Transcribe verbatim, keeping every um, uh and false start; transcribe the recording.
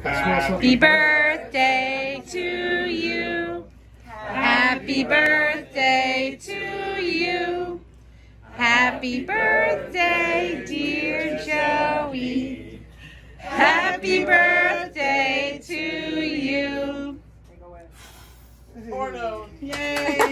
Happy birthday to you. Happy birthday to you. Happy birthday, dear Joey. Happy birthday to you. Orno. Yay.